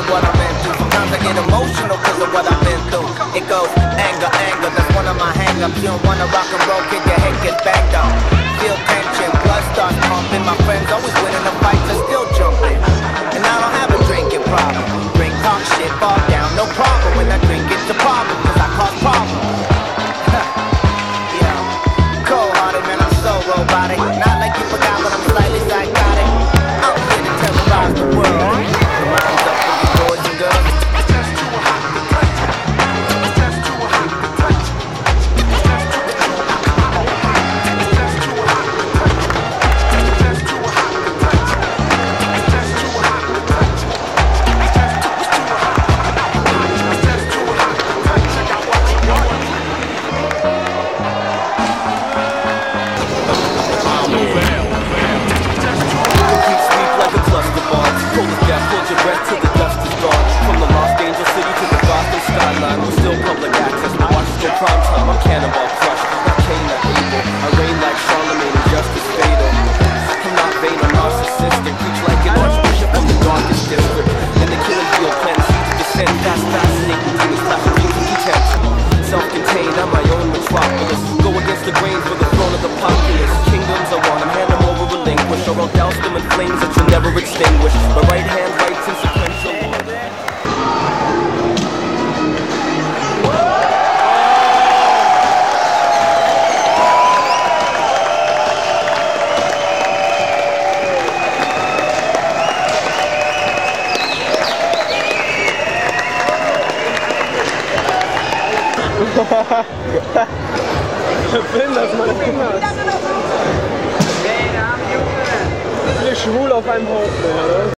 of what I've been through. Sometimes I get emotional cause of what I've been through. It goes anger, anger, that's one of my hang-ups. You don't wanna rock and roll, kid, your head gets banged up. Feel tension, blood starts pumping. My friends always winning the fights, I still jumping. And I don't have a drinking problem. Drink, talk shit, fall down, no problem. When I drink, it's a problem, cause I cause problems. Yeah, cold-hearted, man, I'm so robotic. Not like you forgot, but I'm slightly psychotic. I'm here to terrorize the world. The mind's up for you boys and girls. Self-contained, I'm my own metropolis. Go against the grain for the throne of the populace. Kingdoms I want, I'm hand them over relinquish, or I'll douse them in flames that you'll never extinguish. My right hand writes in sequential order. Film das mal, film das. Viele schwul auf einem Haufen, ja, ne?